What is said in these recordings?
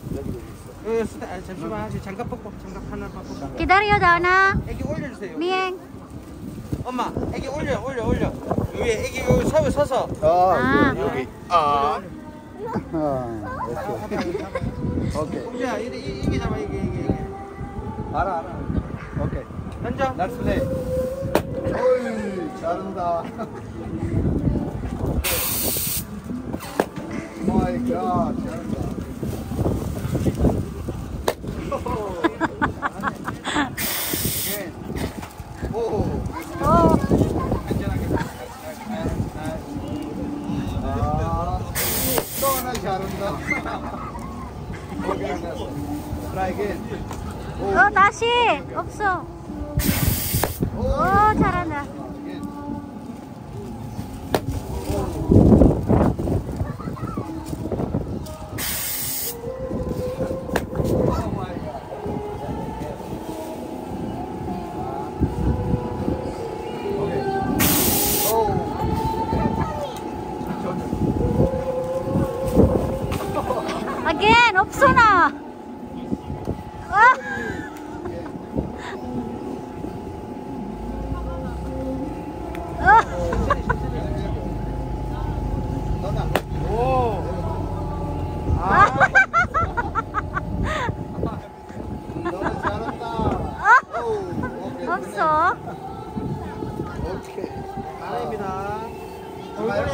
잠시만, 장갑 벗고, 장갑 하나 벗고. 기다려, 다은아. 애기 올려주세요. 미행. 엄마, 애기 올려. 위에 애기 여기 서서. 여기. 오케이. 공주야, 이게 잡아, 이게. 알아. 오케이. 던져. Let's play. 어이, 잘한다. My God, 잘한다. Again. 오. 또 하나 잘한다. Try again. 다시. 없어. 오, 잘한다. Again, 없어 나. 없어. 오케이. 아닙니다. 돌고래.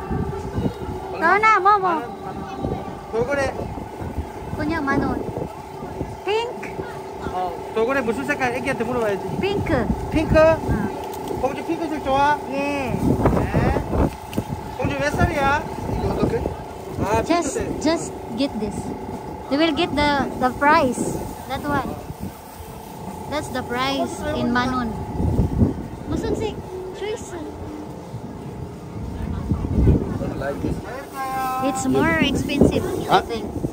다은아, 뭐. 돌고래. 그냥 10,000원. 핑크. 돌고래 무슨 색깔? 애기한테 물어봐야지. 핑크. 핑크? 응. 공주 핑크색 좋아? 예. 네. 공주 몇 살이야? 이거 어떻게? Just get this. You will get the price. That one. That's the price in Manon. Musun si choice. Like this. It's more expensive, I think.